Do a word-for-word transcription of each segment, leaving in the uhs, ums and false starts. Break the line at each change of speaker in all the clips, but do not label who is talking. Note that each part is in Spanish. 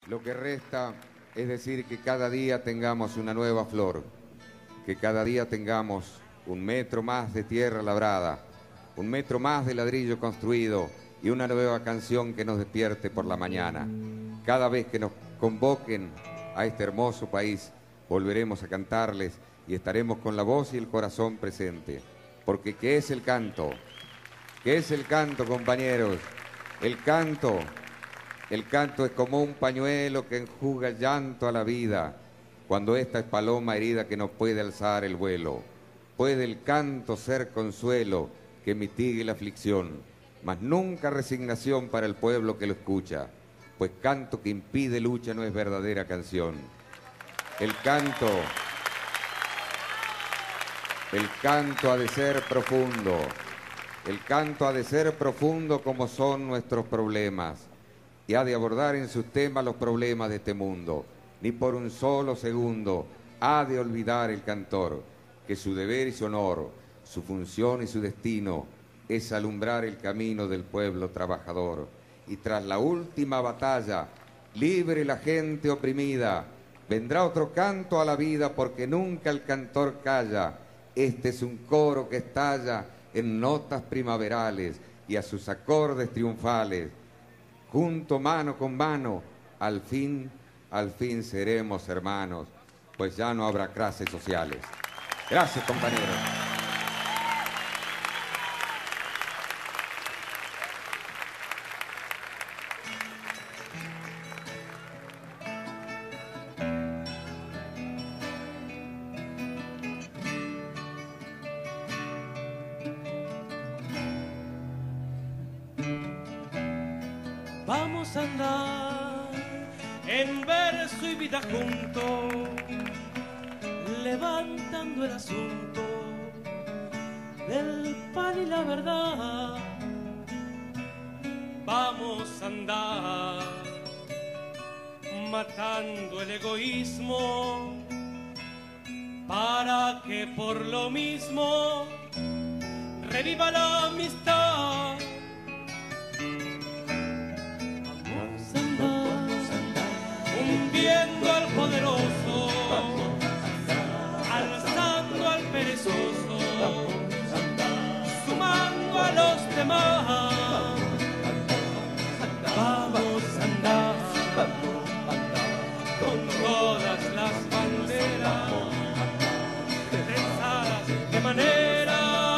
Lo que resta es decir que cada día tengamos una nueva flor, que cada día tengamos un metro más de tierra labrada, un metro más de ladrillo construido y una nueva canción que nos despierte por la mañana. Cada vez que nos convoquen a este hermoso país, volveremos a cantarles y estaremos con la voz y el corazón presente. Porque ¿qué es el canto? ¿Qué es el canto, compañeros? El canto, el canto es como un pañuelo que enjuga el llanto a la vida, cuando esta es paloma herida que no puede alzar el vuelo. Puede el canto ser consuelo que mitigue la aflicción, mas nunca resignación para el pueblo que lo escucha, pues canto que impide lucha no es verdadera canción. El canto, el canto ha de ser profundo, el canto ha de ser profundo como son nuestros problemas, y ha de abordar en sus temas los problemas de este mundo. Ni por un solo segundo ha de olvidar el cantor que su deber y su honor, su función y su destino es alumbrar el camino del pueblo trabajador. Y tras la última batalla, libre la gente oprimida, vendrá otro canto a la vida porque nunca el cantor calla. Este es un coro que estalla en notas primaverales y a sus acordes triunfales. Junto mano con mano, al fin, al fin seremos hermanos, pues ya no habrá clases sociales. Gracias, compañeros.
Vamos a andar en verso y vida juntos, levantando el asunto del pan y la verdad. Vamos a andar matando el egoísmo para que por lo mismo reviva la amistad. Hundiendo al poderoso, alzando al perezoso, sumando a los demás. Vamos a andar con todas las banderas trenzadas de manera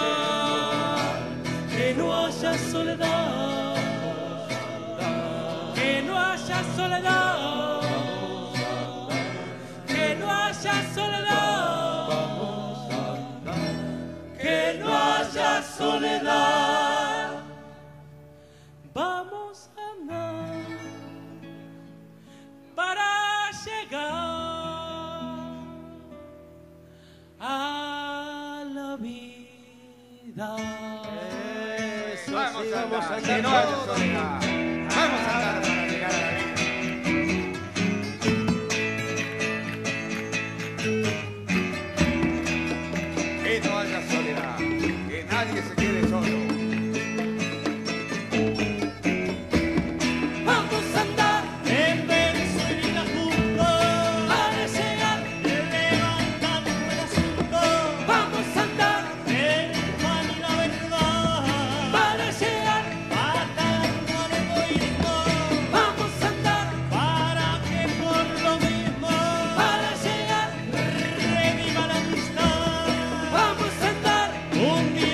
que no haya soledad, que no haya soledad. Soledad, vamos a andar para llegar a la vida.
Eso, vamos, sí, a vamos a andar, no haya soledad. Vamos a andar para llegar a la vida. Que no haya soledad. Nadie se quede solo.
Vamos a andar en verso y vida juntos para llegar levantando el asunto. Vamos a andar en pan y la verdad para llegar matando al egoísmo. Vamos a andar para que por lo mismo para llegar reviva la amistad. Vamos a andar un día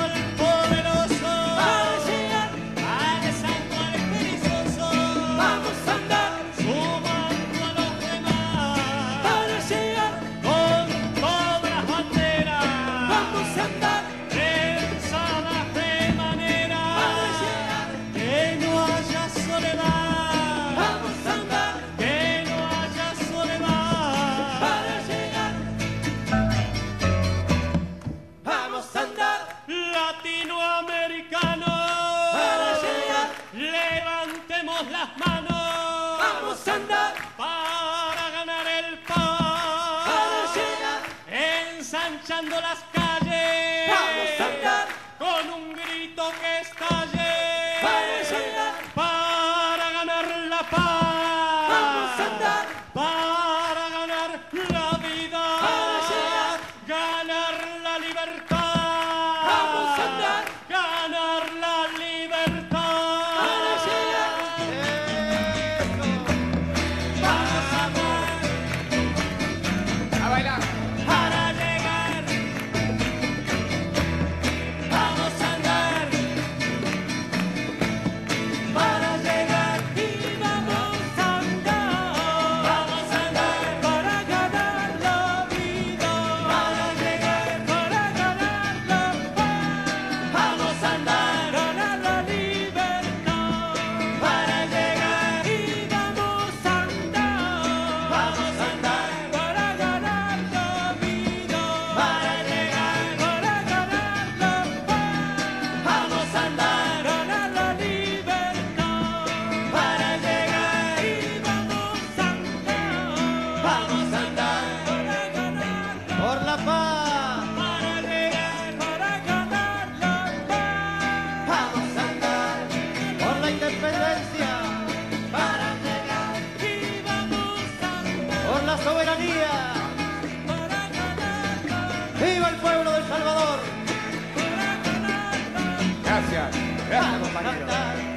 las manos, vamos a andar para ganar el pan, para llegar ensanchando las calles, vamos a andar con un grito que estalle, para llegar para ganar la paz. Vamos
Gracias. Gracias, compañero.